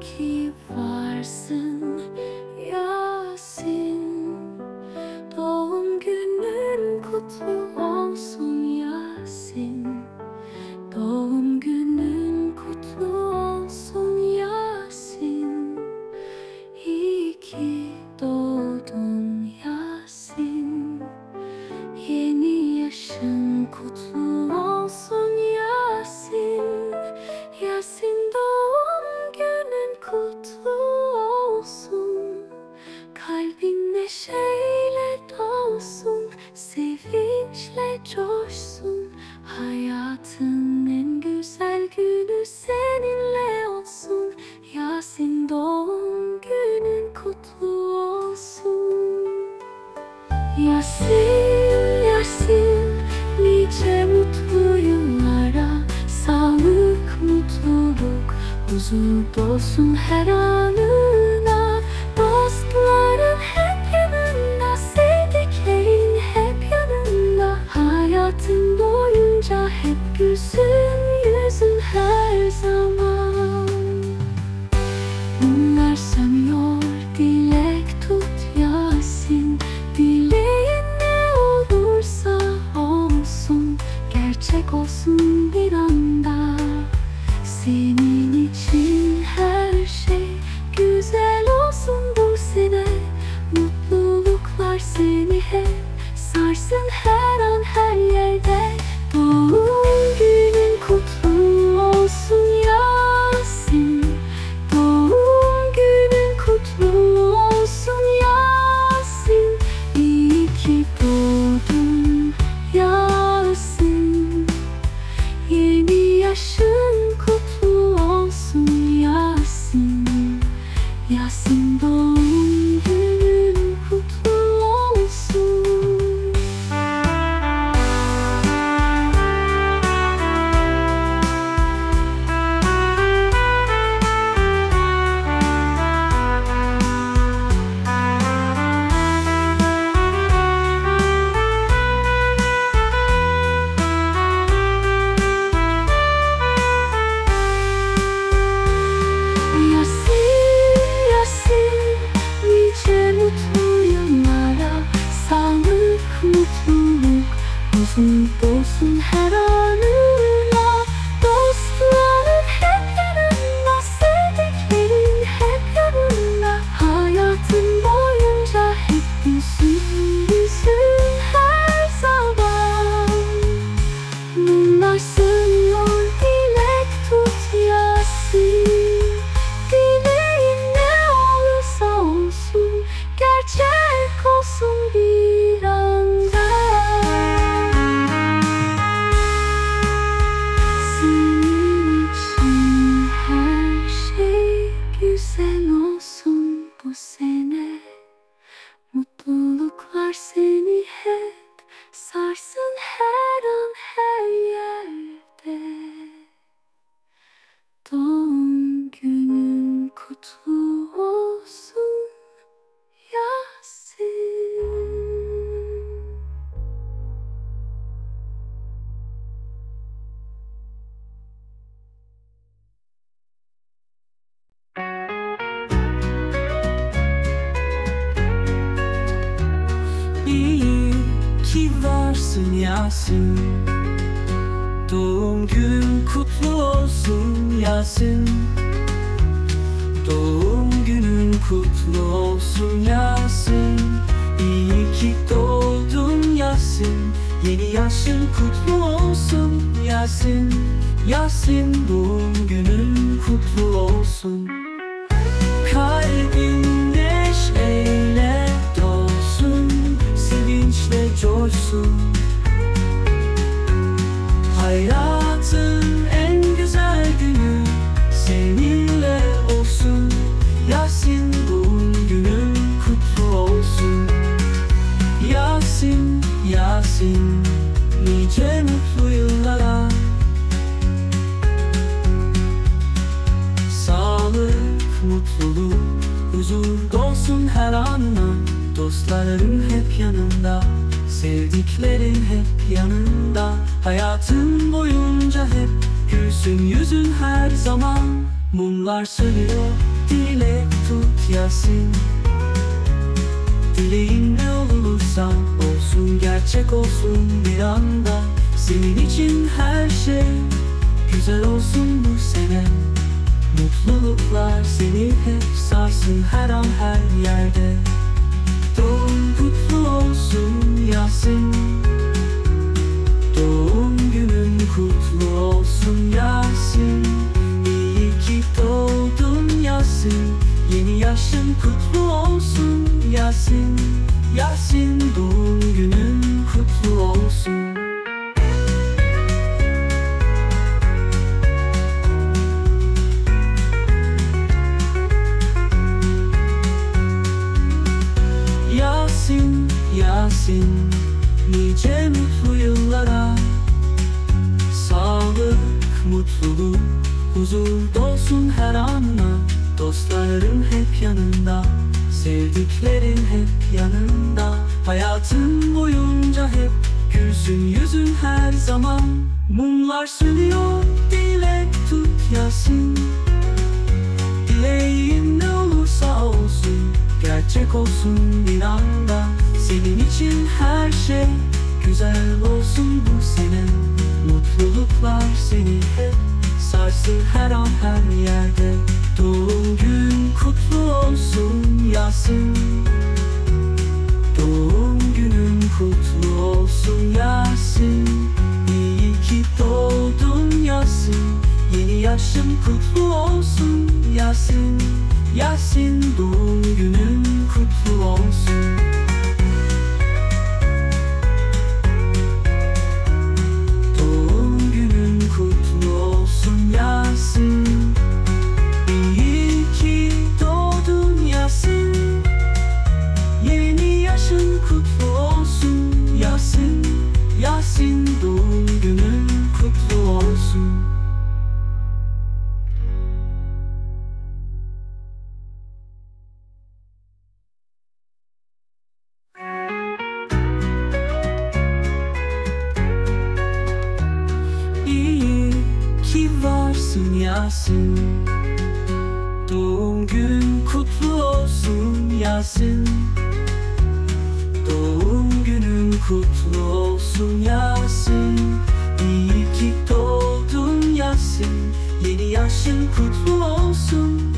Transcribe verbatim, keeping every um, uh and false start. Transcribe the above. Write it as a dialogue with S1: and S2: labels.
S1: ki varsın Yasin. Doğum günün kutlu olsun Yasin. Doğum günün kutlu olsun Yasin. İyi ki doğdun Yasin. Yeni yaşın kutlu olsun Yasin. Yasin, doğum günün kutlu olsun. Kalbin neşeyle dolsun, sevinçle coşsun. Hayatın en güzel günü seninle olsun. Yasin, doğum günün kutlu olsun. Yasin, Yasin, nice mutlu yıllara. Sağlık, mutluluk, huzur dolsun her anına. Dostların hep yanında, sevdiklerin hep yanında. Hayatın boyunca hep gülsün yüzün her zaman. Mumlar sönüyor, dilek tut Yasin. Dileğin ne olursa olsun, gerçek olsun bir anda. Senin için her şey güzel olsun bu sene. Mutluluklar seni hep sarsın her an her yerde. Doğum günün kutlu olsun Yasin. Doğum günün kutlu olsun Yasin. İyi ki doğdun Yasin. Yeni yaşın kutlu olsun Yasin. Yasin, doğum günün kutlu olsun. Huzur dolsun her anına. Dostların hep yanında, sevdiklerin hep yanında. Hayatın boyunca hep gülsün yüzün her zaman. Mumlar sönüyor, dilek tut Yasin. Dileğin ne olursa olsun, gerçek olsun bir anda. Güzel olsun bu sene. Mutluluklar seni hep sarsın her an her yerde. Doğum günün kutlu olsun Yasin.
S2: İyi ki varsın Yasin. Doğum günün kutlu olsun Yasin. Doğum günün kutlu olsun Yasin. İyi ki doğdun Yasin. Yeni yaşın kutlu olsun Yasin. Yasin, doğum günün kutlu olsun. Kalbin neşeyle dolsun, sevinçle coşsun. Hayatın en güzel günü seninle olsun. Yasin, doğum günün kutlu olsun. Yasin, Yasin, nice mutlu yıllara. Sağlık, mutluluk, huzur dolsun her anına. Dostların hep yanında, sevdiklerin hep yanında. Hayatın boyunca hep gülsün yüzün her zaman. Mumlar sönüyor, dilek tut Yasin. Dileğin ne olursa olsun, gerçek olsun bir anda. Senin için her şey güzel olsun bu sene. Mutluluklar seni hep sarsın her an her yerde. Doğum kutlu olsun Yasin. Doğum günün kutlu olsun Yasin. İyi ki doğdun Yasin. Yeni yaşın kutlu olsun Yasin. Yasin, doğum günün kutlu olsun. Yasin, Yasin, nice mutlu yıllara. Sağlık, mutluluk, huzur dolsun her anına. Dostların hep yanında, sevdiklerin hep yanında. Hayatın boyunca hep gülsün yüzün her zaman. Mumlar sönüyor, dilek tut Yasin. Dileğin ne olursa olsun, gerçek olsun bir anda. Senin için her şey güzel olsun bu sene. Mutluluklar seni hep sarsın her an her yerde. Doğum gün kutlu olsun Yasin. Doğum günün kutlu olsun Yasin. İyi ki doğdun Yasin. Yeni yaşın kutlu olsun Yasin. Yasin, doğum günün kutlu olsun. Doğum günün kutlu olsun Yasin. İyi ki doğdun Yasin. Yeni yaşın kutlu olsun Yasin. Yasin, doğum günün kutlu olsun. Yasin, doğum günün kutlu olsun Yasin. Doğum günün kutlu olsun Yasin. İyi ki doğdun Yasin. Yeni yaşın kutlu olsun